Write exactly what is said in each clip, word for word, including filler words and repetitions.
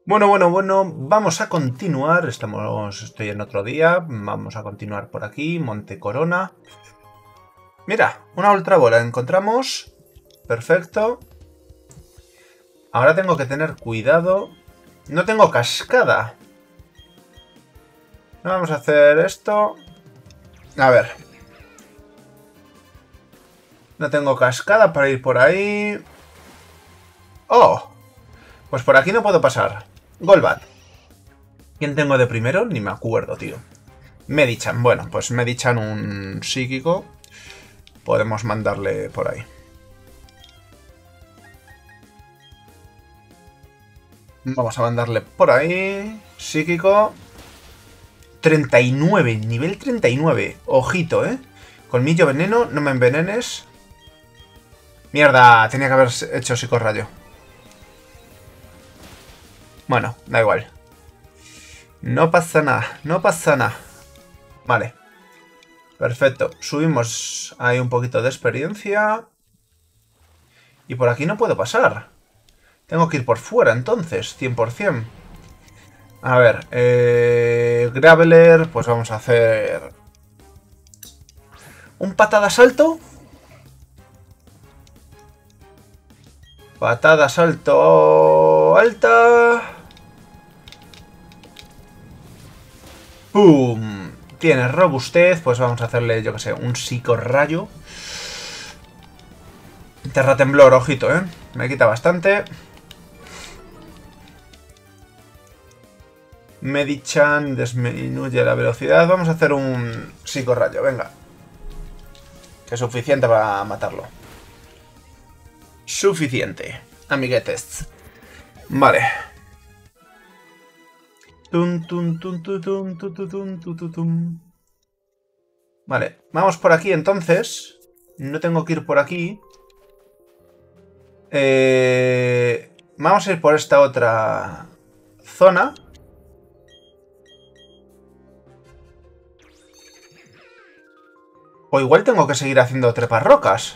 Bueno, bueno, bueno, vamos a continuar. Estamos, estoy en otro día. Vamos a continuar por aquí. Monte Corona. Mira, una ultra bola encontramos. Perfecto. Ahora tengo que tener cuidado. No tengo cascada. Vamos a hacer esto. A ver. No tengo cascada para ir por ahí. ¡Oh! Pues por aquí no puedo pasar. Golbat. ¿Quién tengo de primero? Ni me acuerdo, tío. Medichan. Bueno, pues Medichan un psíquico. Podemos mandarle por ahí. Vamos a mandarle por ahí. Psíquico. treinta y nueve. Nivel treinta y nueve. Ojito, ¿eh? Colmillo veneno. No me envenenes. Mierda. Tenía que haber hecho psicorrayo. Bueno, da igual. No pasa nada. No pasa nada. Vale. Perfecto. Subimos ahí un poquito de experiencia. Y por aquí no puedo pasar. Tengo que ir por fuera entonces. cien por cien. A ver. Eh, Graveler. Pues vamos a hacer... ¿Un patada salto? Patada salto alta. ¡Pum! Tiene robustez. Pues vamos a hacerle, yo que sé, un psicorrayo. Terratemblor, ojito, ¿eh? Me quita bastante. Medichan disminuye la velocidad. Vamos a hacer un psicorrayo, venga. Que es suficiente para matarlo. Suficiente, amiguetes. Vale. Tum, tum, tum, tum, tum, tum, tum, tum, tum, tum. Vale, vamos por aquí entonces. No tengo que ir por aquí. Eh, vamos a ir por esta otra zona. O igual tengo que seguir haciendo treparrocas.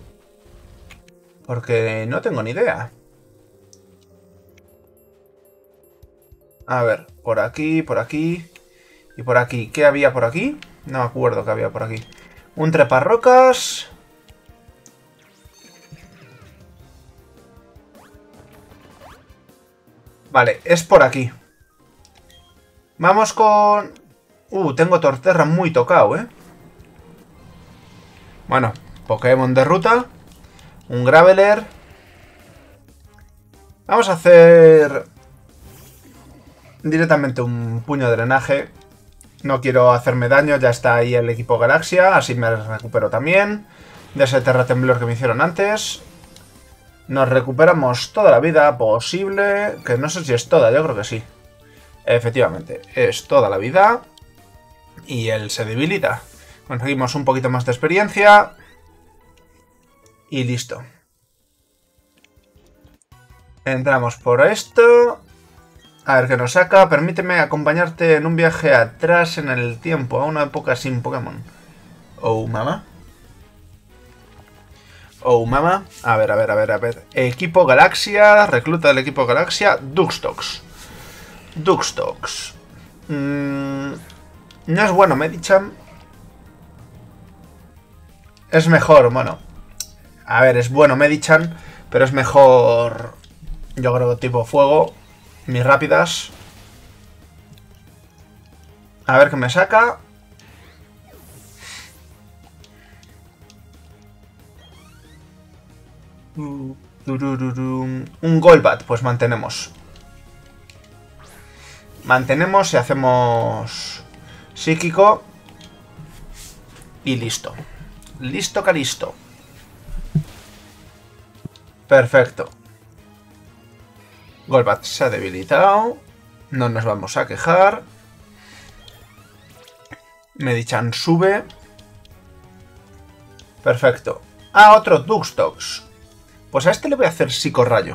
Porque no tengo ni idea. A ver, por aquí, por aquí y por aquí. ¿Qué había por aquí? No me acuerdo qué había por aquí. Un treparrocas. Vale, es por aquí. Vamos con... Uh, tengo Torterra muy tocado, ¿eh? Bueno, Pokémon de ruta. Un Graveler. Vamos a hacer... directamente un puño de drenaje. No quiero hacerme daño, ya está ahí el equipo Galaxia, así me recupero también de ese terratemblor que me hicieron antes. Nos recuperamos toda la vida posible, que no sé si es toda, yo creo que sí. Efectivamente, es toda la vida. Y él se debilita. Conseguimos un poquito más de experiencia. Y listo. Entramos por esto. A ver qué nos saca. Permíteme acompañarte en un viaje atrás en el tiempo, a una época sin Pokémon. Oh, mamá. Oh, mamá. A ver, a ver, a ver, a ver. Equipo Galaxia. Recluta del equipo Galaxia. Duxtox. Duxtox. Mm, no es bueno, Medichan. Es mejor, bueno. A ver, es bueno Medichan, pero es mejor... Yo creo tipo fuego. Mis rápidas. A ver qué me saca. Un Golbat, pues mantenemos. Mantenemos y hacemos psíquico. Y listo. Listo, calisto. Perfecto. Golbat se ha debilitado. No nos vamos a quejar. Medichan sube. Perfecto. Ah, otro Duxtox. Pues a este le voy a hacer psicorrayo.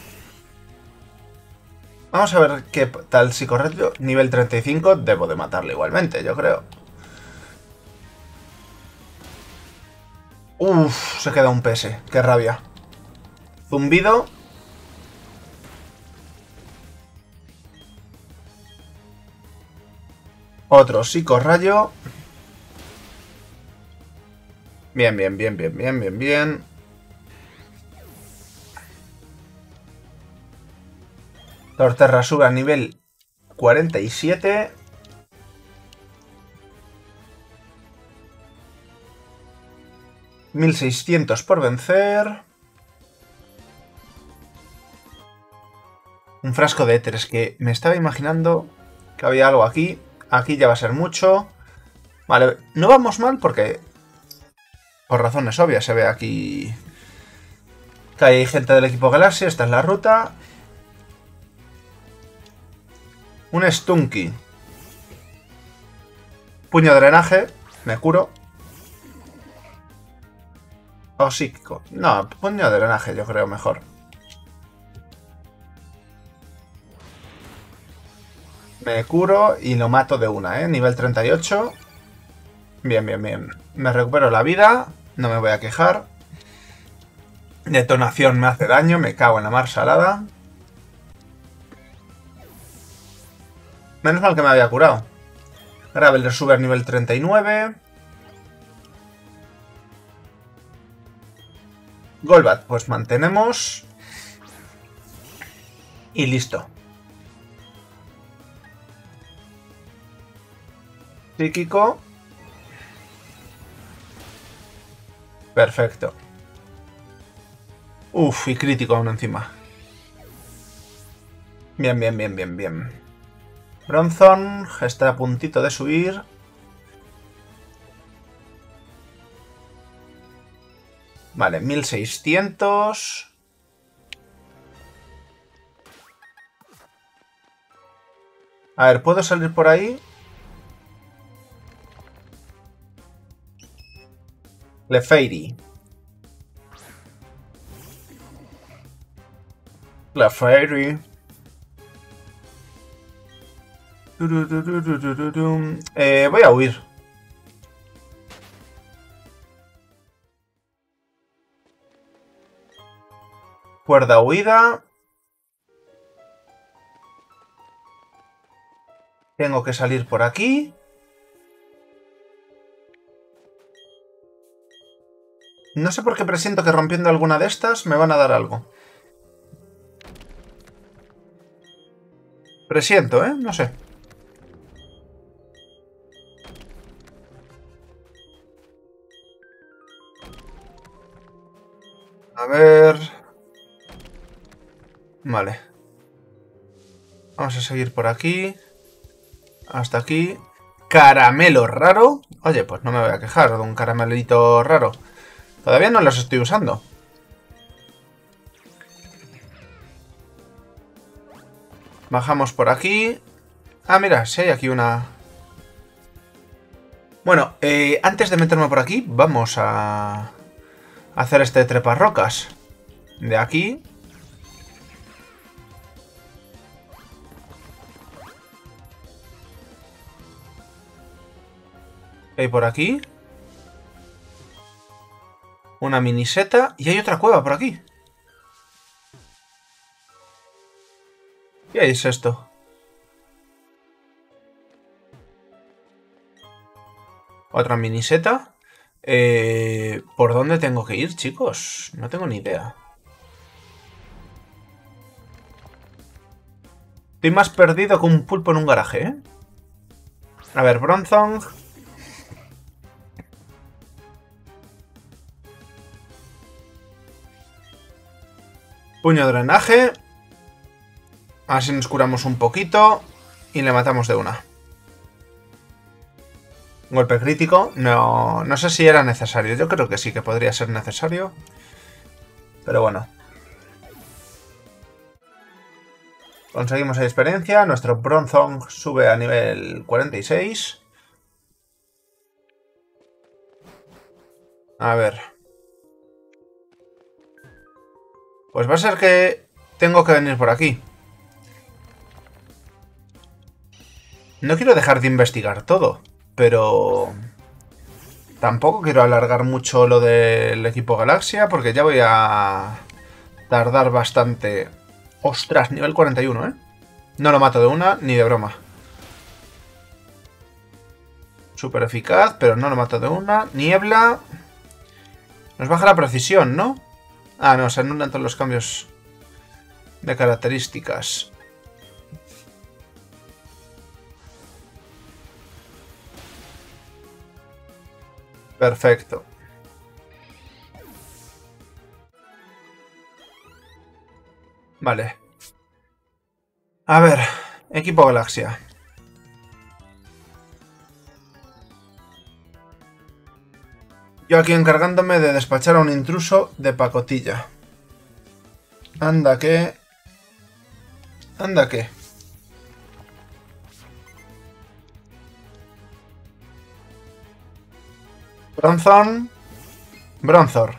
Vamos a ver qué tal psicorrayo. Nivel treinta y cinco. Debo de matarle igualmente, yo creo. Uff, se queda un P S. Qué rabia. Zumbido. Otro psicorrayo. Bien, bien, bien, bien, bien, bien, bien. Torterra sube a nivel cuarenta y siete. mil seiscientos por vencer. Un frasco de éteres que me estaba imaginando que había algo aquí. Aquí ya va a ser mucho. Vale, no vamos mal porque por razones obvias se ve aquí que hay gente del equipo Galaxia. Esta es la ruta. Un Stunky. Puño de drenaje. Me curo. O psíquico. No, puño de drenaje yo creo mejor. Me curo y lo mato de una, ¿eh? Nivel treinta y ocho. Bien, bien, bien. Me recupero la vida. No me voy a quejar. Detonación me hace daño. Me cago en la mar salada. Menos mal que me había curado. Graveler sube a nivel treinta y nueve. Golbat, pues mantenemos. Y listo. Psíquico. Perfecto. Uf, y crítico aún encima. Bien, bien, bien, bien, bien. Bronzong está a puntito de subir. Vale, mil seiscientos. A ver, ¿puedo salir por ahí? Clefairy. Clefairy. Eh, voy a huir. Cuerda huida. Tengo que salir por aquí. No sé por qué presiento que rompiendo alguna de estas me van a dar algo. Presiento, ¿eh? No sé. A ver... Vale. Vamos a seguir por aquí. Hasta aquí. Caramelo raro. Oye, pues no me voy a quejar de un caramelito raro. Todavía no los estoy usando. Bajamos por aquí. Ah, mira, sí hay aquí una... Bueno, eh, antes de meterme por aquí, vamos a hacer este treparrocas. De aquí. Hay por aquí. Una miniseta. Y hay otra cueva por aquí. ¿Qué es esto? Otra miniseta. Eh, ¿Por dónde tengo que ir, chicos? No tengo ni idea. Estoy más perdido que un pulpo en un garaje, ¿eh? A ver, Bronzong. Puño de drenaje. Así nos curamos un poquito. Y le matamos de una. Golpe crítico. No, no sé si era necesario. Yo creo que sí que podría ser necesario. Pero bueno. Conseguimos ahí experiencia. Nuestro Bronzong sube a nivel cuarenta y seis. A ver. Pues va a ser que tengo que venir por aquí. No quiero dejar de investigar todo, pero tampoco quiero alargar mucho lo del equipo Galaxia, porque ya voy a tardar bastante. Ostras, nivel cuarenta y uno, ¿eh? No lo mato de una ni de broma. Súper eficaz, pero no lo mato de una. Niebla. Nos baja la precisión, ¿no? Ah, no, se anulan todos los cambios de características. Perfecto. Vale. A ver, equipo Galaxia. Yo aquí encargándome de despachar a un intruso de pacotilla. Anda que... Anda que... Bronzor. Bronzor.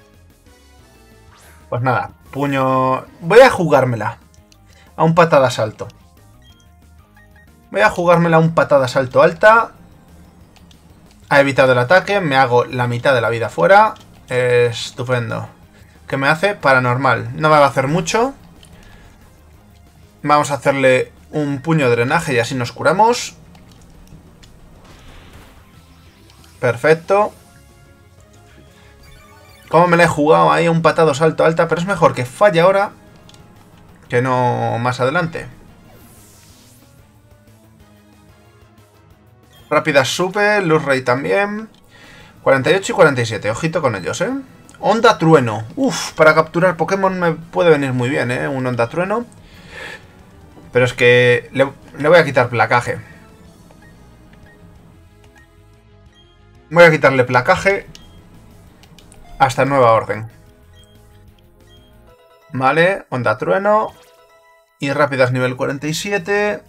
Pues nada, puño... Voy a jugármela. A un patada salto. Voy a jugármela a un patada salto alta. Ha evitado el ataque. Me hago la mitad de la vida fuera. Estupendo. ¿Qué me hace? Paranormal. No me va a hacer mucho. Vamos a hacerle un puño de drenaje y así nos curamos. Perfecto. Como me la he jugado ahí a un patado salto alta. Pero es mejor que falle ahora que no más adelante. Rápida super, luz ray también. cuarenta y ocho y cuarenta y siete, ojito con ellos, ¿eh? Onda trueno. Uf, para capturar Pokémon me puede venir muy bien, ¿eh? Un onda trueno. Pero es que le, le voy a quitar placaje. Voy a quitarle placaje hasta nueva orden. Vale, onda trueno. Y rápidas nivel cuarenta y siete.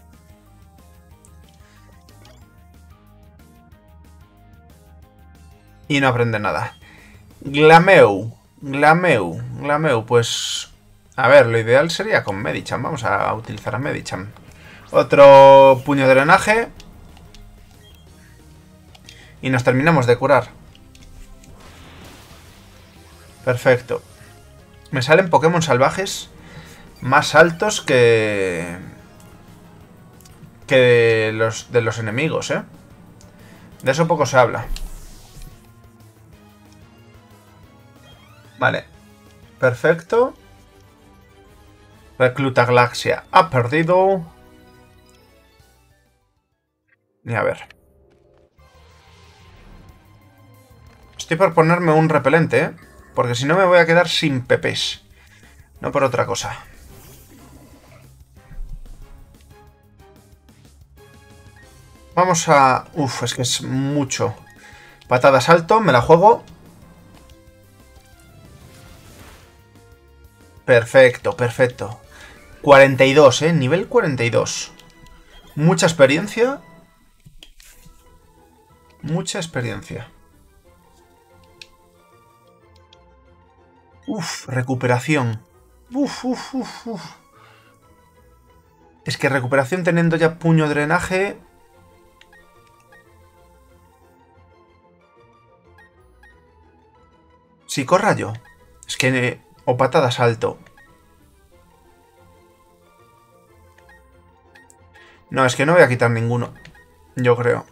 Y no aprende nada. Glameu. Glameu. Glameu, pues... A ver, lo ideal sería con Medicham. Vamos a utilizar a Medicham. Otro puño de drenaje. Y nos terminamos de curar. Perfecto. Me salen Pokémon salvajes más altos que... Que los de los enemigos, ¿eh? De eso poco se habla. Vale. Perfecto. Recluta Galaxia ha perdido. Y a ver. Estoy por ponerme un repelente, ¿eh? Porque si no me voy a quedar sin pepes. No por otra cosa. Vamos a... Uf, es que es mucho. Patada salto, me la juego. Perfecto, perfecto. cuarenta y dos, ¿eh? Nivel cuarenta y dos. Mucha experiencia. Mucha experiencia. Uf, recuperación. Uf, uf, uf, uf. Es que recuperación teniendo ya puño drenaje... Psicorrayo. Es que... O patada salto. No, es que no voy a quitar ninguno. Yo creo.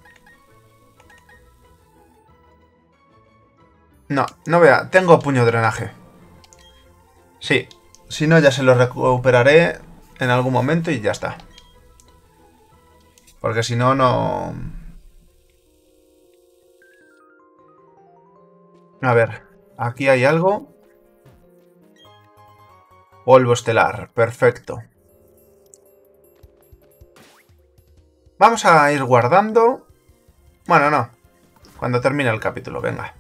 No, no voy a... Tengo puño drenaje. Sí. Si no, ya se lo recuperaré en algún momento y ya está. Porque si no, no... A ver. Aquí hay algo. Polvo estelar. Perfecto. Vamos a ir guardando. Bueno, no. Cuando termine el capítulo, venga.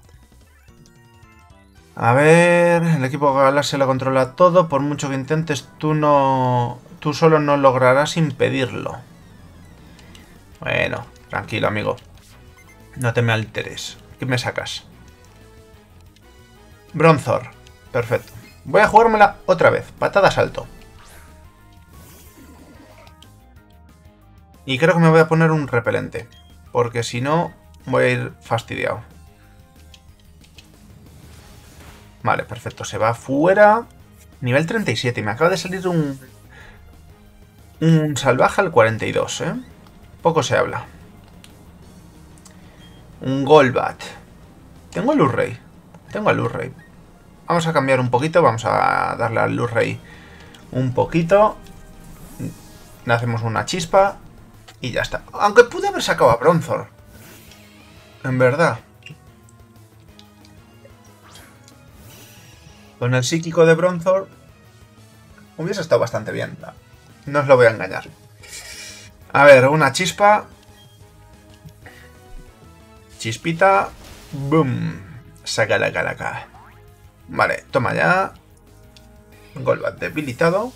A ver... El equipo Galaxia lo controla todo. Por mucho que intentes, tú no... Tú solo no lograrás impedirlo. Bueno, tranquilo, amigo. No te me alteres. ¿Qué me sacas? Bronzor. Perfecto. Voy a jugármela otra vez. Patada salto. Y creo que me voy a poner un repelente. Porque si no, voy a ir fastidiado. Vale, perfecto. Se va fuera. Nivel treinta y siete. Y me acaba de salir un... Un salvaje al cuarenta y dos, ¿eh? Poco se habla. Un Golbat. Tengo el Urrey. Tengo el Urrey. Vamos a cambiar un poquito. Vamos a darle al Urrey un poquito. Le hacemos una chispa. Y ya está. Aunque pude haber sacado a Bronzor. En verdad. Con el psíquico de Bronzor hubiese estado bastante bien. No os lo voy a engañar. A ver, una chispa. Chispita. Boom. Saca la calaca. Vale, toma ya. Golbat debilitado.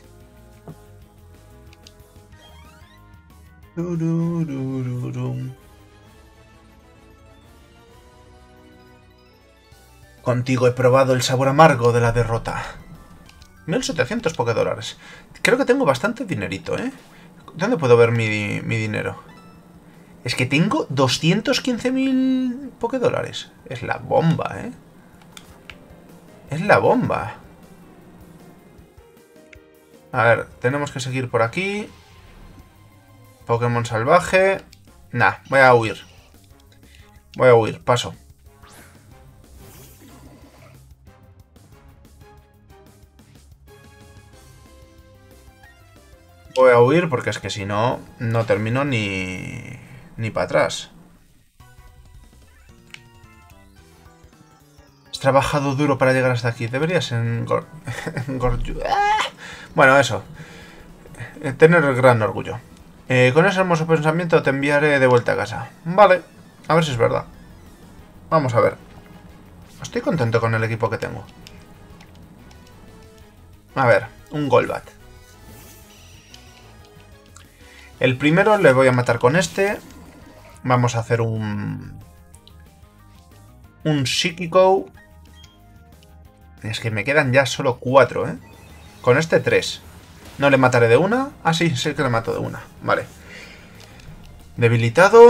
Contigo he probado el sabor amargo de la derrota. mil setecientos Pokédólares. Creo que tengo bastante dinerito, ¿eh? ¿Dónde puedo ver mi, mi dinero? Es que tengo doscientos quince mil Pokédólares. Es la bomba, ¿eh? Es la bomba. A ver, tenemos que seguir por aquí. Pokémon salvaje. Nah, voy a huir. Voy a huir, paso. Voy a huir porque es que si no, no termino ni, ni para atrás. Has trabajado duro para llegar hasta aquí. Deberías engor... engorju... ¡Ah! Bueno, eso. Tener el gran orgullo. Eh, con ese hermoso pensamiento te enviaré de vuelta a casa. Vale. A ver si es verdad. Vamos a ver. Estoy contento con el equipo que tengo. A ver, un Golbat. El primero le voy a matar con este. Vamos a hacer un... Un psíquico. Es que me quedan ya solo cuatro, ¿eh? Con este tres. No le mataré de una. Ah, sí, sí que le mato de una. Vale. Debilitado.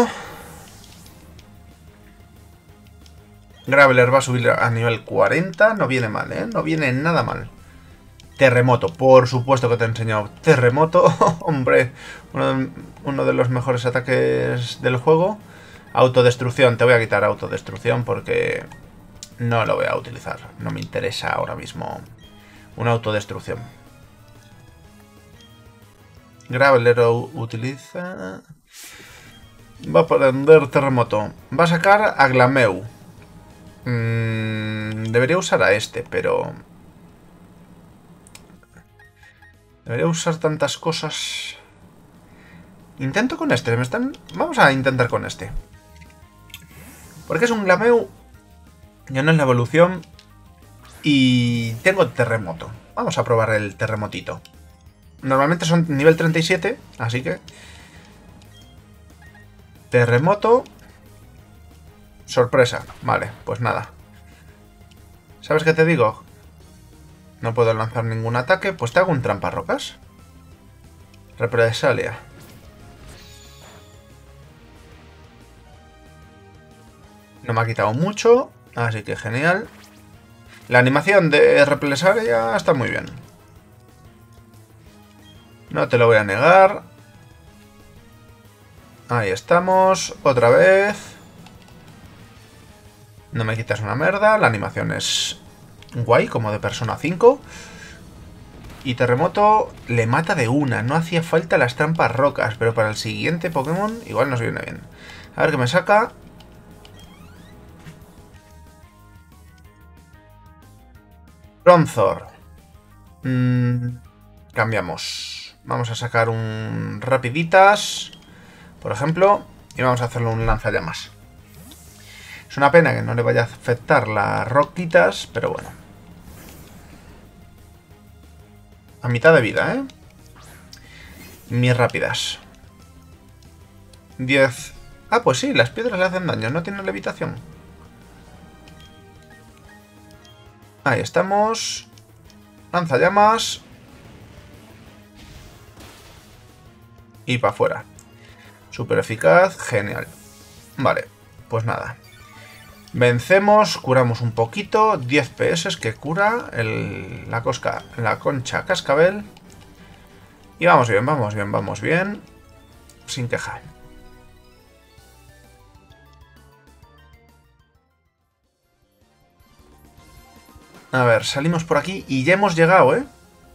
Graveler va a subir a nivel cuarenta. No viene mal, ¿eh? No viene nada mal. Terremoto. Por supuesto que te he enseñado Terremoto. Hombre, uno de, uno de los mejores ataques del juego. Autodestrucción. Te voy a quitar autodestrucción porque no lo voy a utilizar. No me interesa ahora mismo una autodestrucción. Graveler utiliza... Va a prender Terremoto. Va a sacar a Glameu. Mm, debería usar a este, pero... Debería usar tantas cosas... Intento con este. Me están... Vamos a intentar con este. Porque es un Glameu. Ya no es la evolución. Y tengo Terremoto. Vamos a probar el Terremotito. Normalmente son nivel treinta y siete. Así que... Terremoto. Sorpresa. Vale, pues nada. ¿Sabes qué te digo? No puedo lanzar ningún ataque. Pues te hago un tramparrocas. Represalia. No me ha quitado mucho. Así que genial. La animación de Represalia está muy bien. No te lo voy a negar. Ahí estamos. Otra vez. No me quitas una mierda. La animación es guay, como de Persona cinco. Y Terremoto le mata de una. No hacía falta las trampas rocas. Pero para el siguiente Pokémon igual nos viene bien. A ver qué me saca. Bronzor. Mm, cambiamos. Vamos a sacar un Rapiditas, por ejemplo. Y vamos a hacerle un lanzallamas. Es una pena que no le vaya a afectar las roquitas, pero bueno. A mitad de vida, ¿eh? Mis rápidas. diez. Ah, pues sí, las piedras le hacen daño. No tiene levitación. Ahí estamos. Lanzallamas. Y para afuera. Súper eficaz. Genial. Vale, pues nada. Vencemos, curamos un poquito. diez P S que cura el, la, cosca, la concha cascabel. Y vamos bien, vamos bien, vamos bien. Sin queja. A ver, salimos por aquí y ya hemos llegado, ¿eh?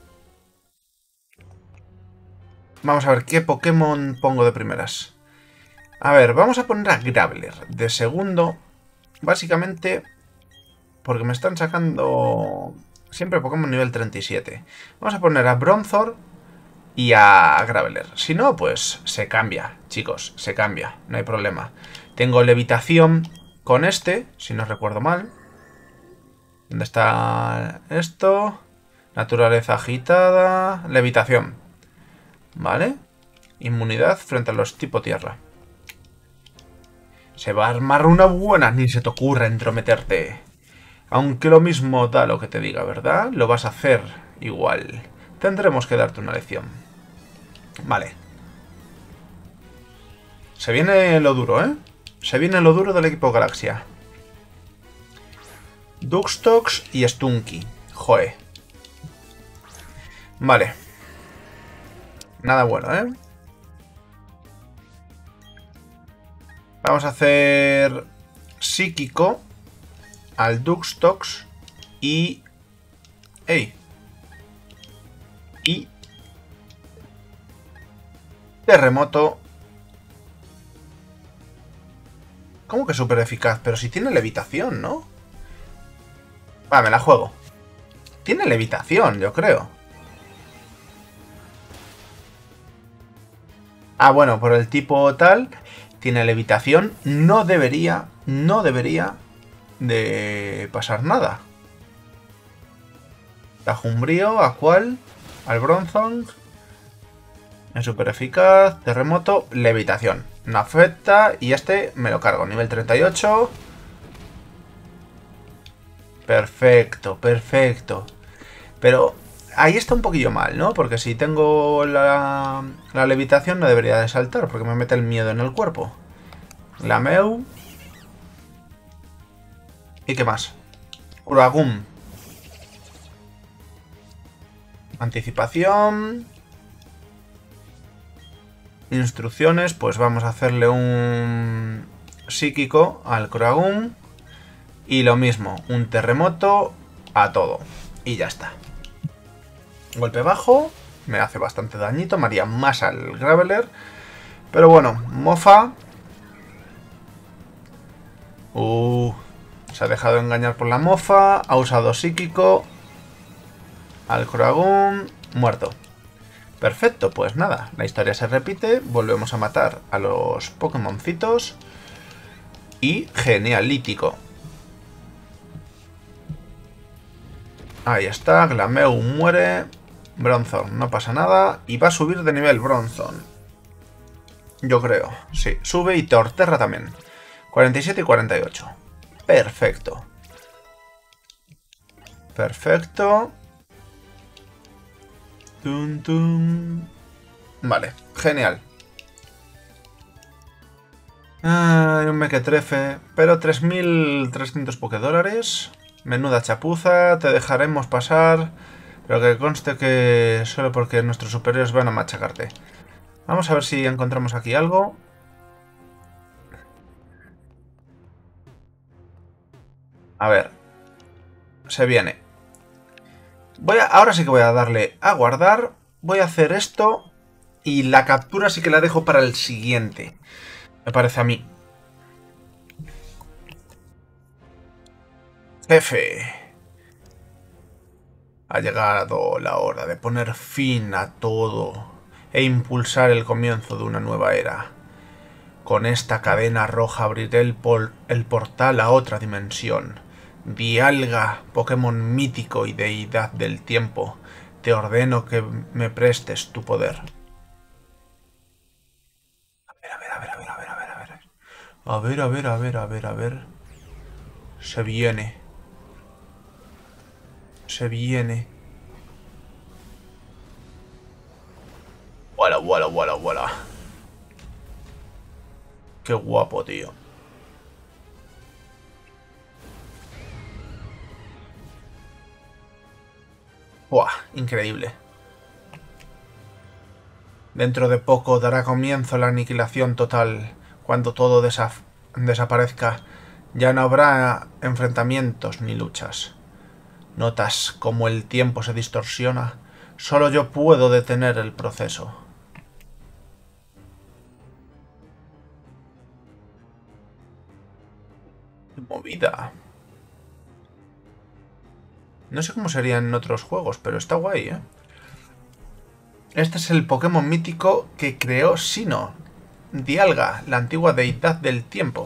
Vamos a ver qué Pokémon pongo de primeras. A ver, vamos a poner a Graveler de segundo. Básicamente porque me están sacando siempre Pokémon nivel treinta y siete. Vamos a poner a Bronzor y a Graveler. Si no, pues se cambia, chicos, se cambia, no hay problema. Tengo levitación con este, si no recuerdo mal. ¿Dónde está esto? Naturaleza agitada, levitación. Vale. Inmunidad frente a los tipo tierra. Se va a armar una buena, ni se te ocurra entrometerte. Aunque lo mismo da lo que te diga, ¿verdad? Lo vas a hacer igual. Tendremos que darte una lección. Vale. Se viene lo duro, ¿eh? Se viene lo duro del equipo Galaxia. Duxtox y Stunky. Joe. Vale. Nada bueno, ¿eh? Vamos a hacer psíquico al Duxtox y... ¡Ey! Y... terremoto. ¿Cómo que súper eficaz? Pero si tiene levitación, ¿no? Va, me la juego. Tiene levitación, yo creo. Ah, bueno, por el tipo tal... Tiene levitación. No debería... No debería... de pasar nada. Tajumbrío, ¿a cuál? Al Bronzong. Es súper eficaz. Terremoto, levitación. No afecta. Y este me lo cargo. Nivel treinta y ocho. Perfecto, perfecto. Pero ahí está un poquillo mal, ¿no? Porque si tengo la, la levitación no debería de saltar. Porque me mete el miedo en el cuerpo. Glameu. ¿Y qué más? Uragum. Anticipación. Instrucciones. Pues vamos a hacerle un psíquico al Kuragum. Y lo mismo. Un terremoto a todo. Y ya está. Golpe bajo. Me hace bastante dañito. Me haría más al Graveler. Pero bueno. Mofa. Uh... Se ha dejado engañar por la mofa. Ha usado psíquico. Al Kuragum. Muerto. Perfecto, pues nada. La historia se repite. Volvemos a matar a los Pokémoncitos. Y genialítico. Ahí está. Glameu muere. Bronzor, no pasa nada. Y va a subir de nivel Bronzor. Yo creo. Sí, sube y Torterra también. cuarenta y siete y cuarenta y ocho. Perfecto. Perfecto. Tum, tum. Vale, genial. Ay, un mequetrefe. Pero tres mil trescientos pokédólares. Menuda chapuza. Te dejaremos pasar. Pero que conste que solo porque nuestros superiores van a machacarte. Vamos a ver si encontramos aquí algo. A ver. Se viene. Voy a, ahora sí que voy a darle a guardar. Voy a hacer esto. Y la captura sí que la dejo para el siguiente. Me parece a mí. Jefe. Ha llegado la hora de poner fin a todo. E impulsar el comienzo de una nueva era. Con esta cadena roja abriré el, pol el portal a otra dimensión. Dialga, Pokémon mítico y deidad del tiempo, te ordeno que me prestes tu poder. A ver, a ver, a ver, a ver, a ver, a ver, a ver. A ver, a ver, a ver, a ver, a ver. Se viene. Se viene. Wala, wala, wala, wala. Qué guapo, tío. ¡Buah! Increíble. Dentro de poco dará comienzo la aniquilación total. Cuando todo desaparezca, ya no habrá enfrentamientos ni luchas. ¿Notas cómo el tiempo se distorsiona? Solo yo puedo detener el proceso. ¡Qué movida! No sé cómo sería en otros juegos, pero está guay, ¿eh? Este es el Pokémon mítico que creó Sinnoh, Dialga, la antigua deidad del tiempo.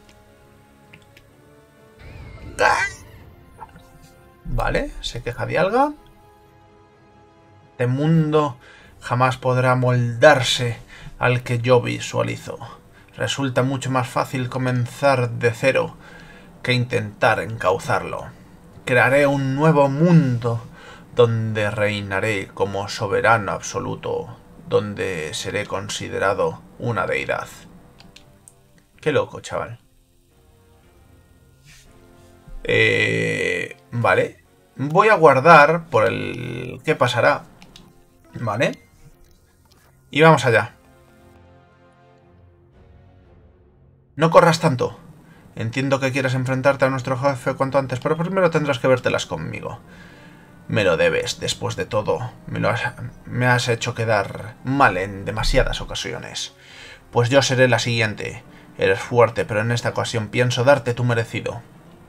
Vale, se queja Dialga. Este mundo jamás podrá moldarse al que yo visualizo. Resulta mucho más fácil comenzar de cero que intentar encauzarlo. Crearé un nuevo mundo donde reinaré como soberano absoluto, donde seré considerado una deidad. Qué loco, chaval. Eh, vale. Voy a guardar por el... ¿Qué pasará? Vale. Y vamos allá. No corras tanto. Entiendo que quieres enfrentarte a nuestro jefe cuanto antes, pero primero tendrás que vértelas conmigo. Me lo debes, después de todo. Me, lo has, me has hecho quedar mal en demasiadas ocasiones. Pues yo seré la siguiente. Eres fuerte, pero en esta ocasión pienso darte tu merecido.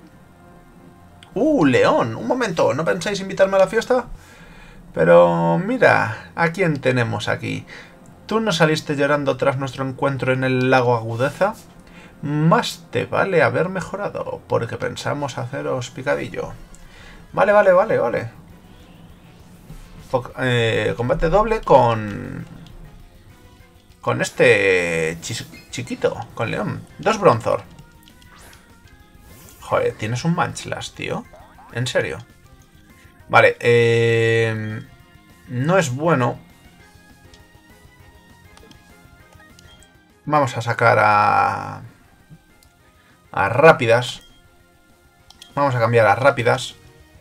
¡Uh, León! Un momento, ¿no pensáis invitarme a la fiesta? Pero mira, ¿a quién tenemos aquí? ¿Tú no saliste llorando tras nuestro encuentro en el lago Agudeza? Más te vale haber mejorado, porque pensamos haceros picadillo. Vale, vale, vale, vale. Eh, combate doble con... Con este chiquito, con León. Dos Bronzor. Joder, tienes un Munchlax, tío. ¿En serio? Vale, eh... no es bueno. Vamos a sacar a... A Rápidas. Vamos a cambiar a Rápidas.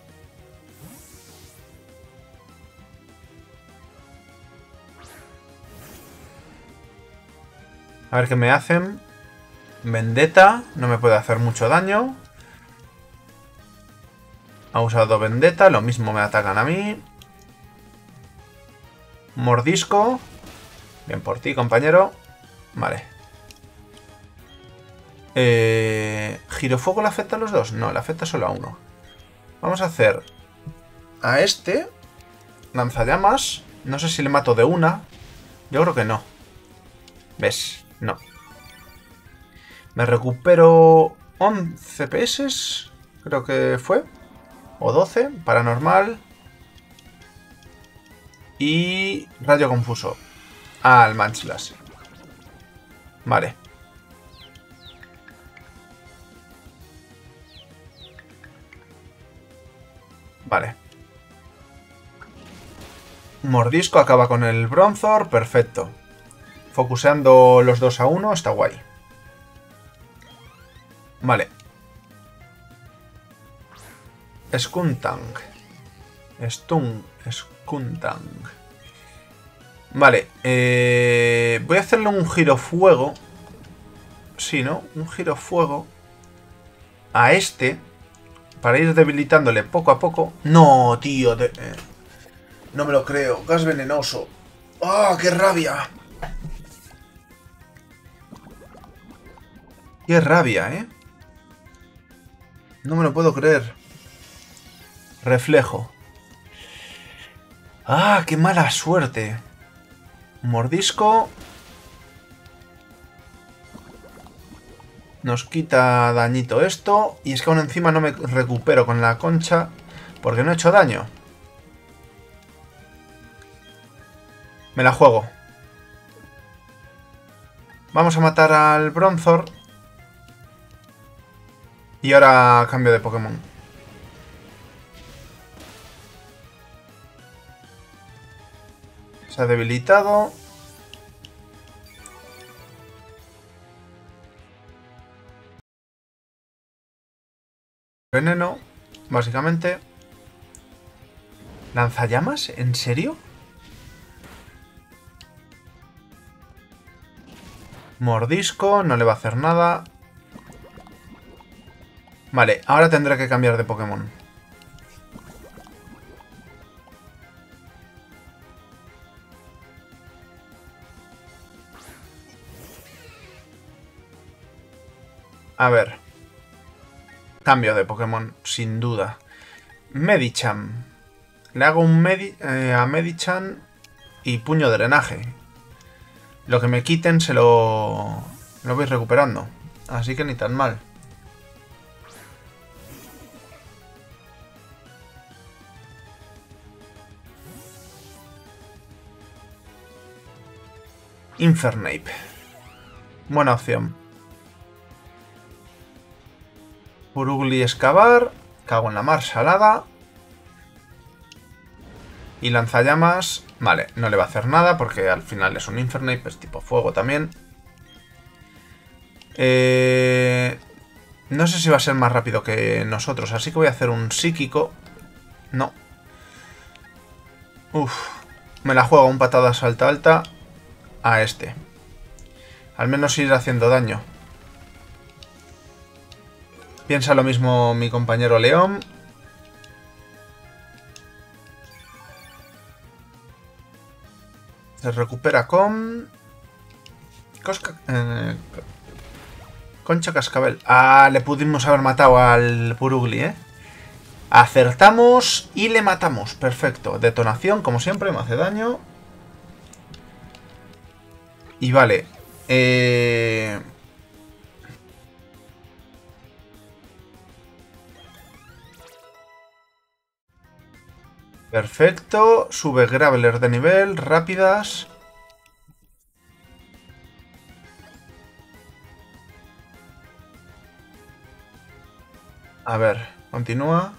A ver qué me hacen. Vendetta. No me puede hacer mucho daño. Ha usado Vendetta. Lo mismo me atacan a mí. Mordisco. Bien por ti, compañero. Vale. Eh, ¿Girofuego le afecta a los dos? No, le afecta solo a uno. Vamos a hacer a este lanzallamas. No sé si le mato de una. Yo creo que no. ¿Ves? No. Me recupero once P S. Creo que fue. O doce. Paranormal. Y rayo confuso. Al Munchlax. Vale. Vale. Mordisco acaba con el Bronzor. Perfecto. Focuseando los dos a uno. Está guay. Vale. Skuntank. Stun. Skuntank. Vale. Eh, voy a hacerle un girofuego. Sí, ¿no? Un girofuego. A este. Para ir debilitándole poco a poco. No, tío. De, eh, no me lo creo. Gas venenoso. ¡Ah, qué rabia! Qué rabia, ¿eh? No me lo puedo creer. Reflejo. ¡Ah, qué mala suerte! Mordisco. Nos quita dañito esto. Y es que aún encima no me recupero con la concha. Porque no he hecho daño. Me la juego. Vamos a matar al Bronzor. Y ahora cambio de Pokémon. Se ha debilitado. Veneno, básicamente. ¿Lanzallamas? ¿En serio? Mordisco, no le va a hacer nada. Vale, ahora tendré que cambiar de Pokémon. A ver. Cambio de Pokémon, sin duda. Medicham. Le hago un Medi eh, a Medicham y puño drenaje. Lo que me quiten se lo... lo voy recuperando. Así que ni tan mal. Infernape. Buena opción. Purugly excavar. Cago en la mar salada. Y lanzallamas. Vale, no le va a hacer nada porque al final es un Infernape, es tipo fuego también. Eh... No sé si va a ser más rápido que nosotros, así que voy a hacer un psíquico. No. Uf. Me la juego un patada salta alta a este. Al menos ir haciendo daño. Piensa lo mismo mi compañero León. Se recupera con... Cosca... Eh... Concha Cascabel. Ah, le pudimos haber matado al Purugly, ¿eh? Acertamos y le matamos. Perfecto. Detonación, como siempre, me hace daño. Y vale. Eh... Perfecto. Sube Graveler de nivel. Rápidas. A ver, continúa.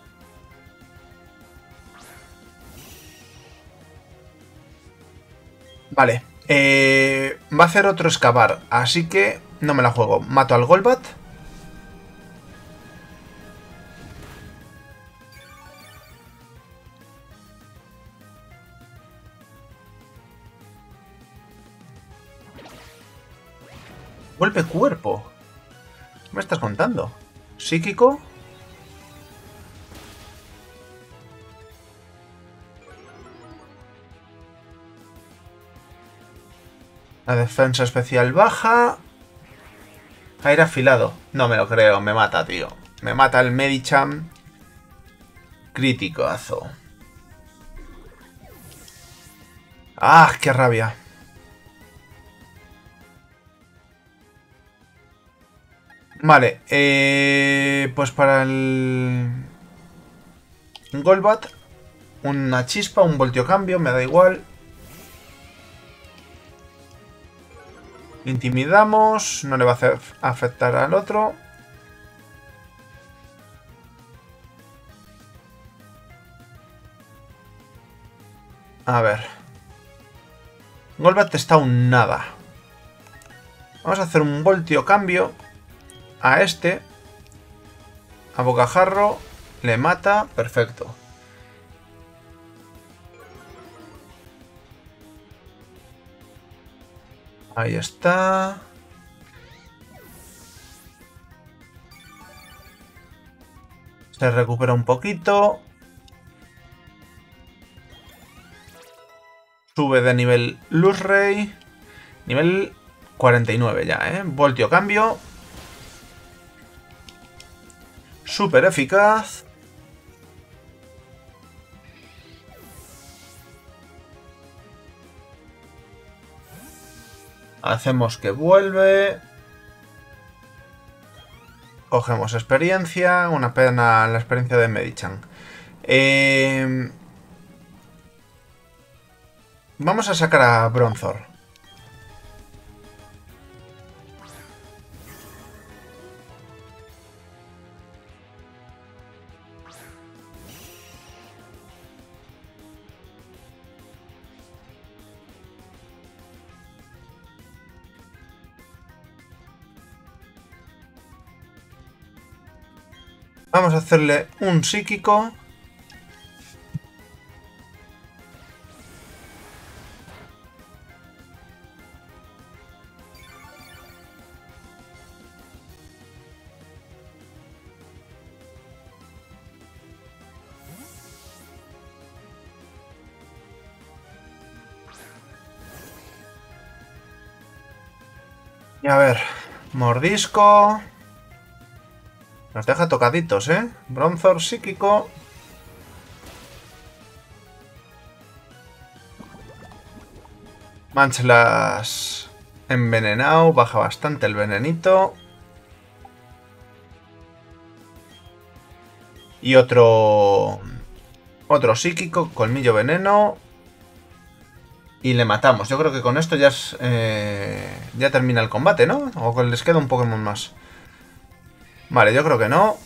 Vale. Eh, va a hacer otro excavar, así que no me la juego. Mato al Golbat. Golpe cuerpo. ¿Qué me estás contando? Psíquico. La defensa especial baja. Aire afilado. No me lo creo, me mata, tío. Me mata el Medicham. Criticazo. ¡Ah, qué rabia! Vale, eh, pues para el Golbat, una chispa, un voltio cambio, me da igual. Intimidamos, no le va a hacer afectar al otro. A ver. Golbat está un nada. Vamos a hacer un voltio cambio a este. A bocajarro. Le mata. Perfecto. Ahí está. Se recupera un poquito. Sube de nivel Luzray. Nivel cuarenta y nueve ya, ¿eh? Voltio cambio. Súper eficaz. Hacemos que vuelve. Cogemos experiencia. Una pena la experiencia de Medicham. Eh... Vamos a sacar a Bronzor. Vamos a hacerle un psíquico. Y a ver, mordisco. Nos deja tocaditos, ¿eh? Bronzor psíquico. Manchlas envenenado. Baja bastante el venenito. Y otro... Otro psíquico, colmillo veneno. Y le matamos. Yo creo que con esto ya es, eh, ya termina el combate, ¿no? O que les queda un Pokémon más. Vale, yo creo que no.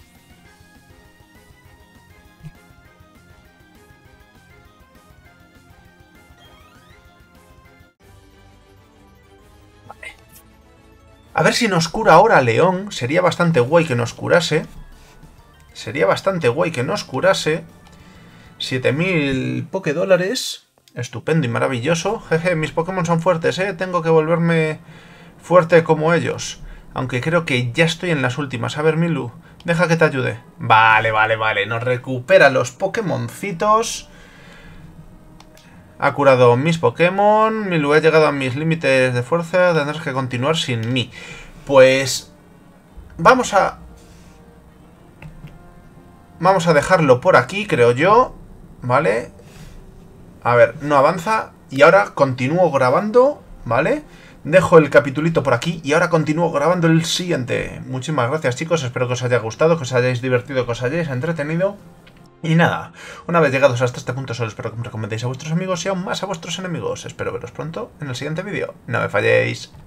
Vale. A ver si nos cura ahora León. Sería bastante guay que nos curase. Sería bastante guay que nos curase. siete mil Pokédólares. Estupendo y maravilloso. Jeje, mis Pokémon son fuertes, ¿eh? Tengo que volverme fuerte como ellos. Aunque creo que ya estoy en las últimas. A ver, Milu, deja que te ayude. Vale, vale, vale. Nos recupera los Pokémoncitos. Ha curado mis Pokémon. Milu, he llegado a mis límites de fuerza. Tendrás que continuar sin mí. Pues... Vamos a... Vamos a dejarlo por aquí, creo yo. Vale. A ver, no avanza. Y ahora continúo grabando, ¿vale? Dejo el capitulito por aquí y ahora continúo grabando el siguiente. Muchísimas gracias, chicos. Espero que os haya gustado, que os hayáis divertido, que os hayáis entretenido. Y nada, una vez llegados hasta este punto, solo espero que me recomendéis a vuestros amigos y aún más a vuestros enemigos. Espero veros pronto en el siguiente vídeo. No me falléis.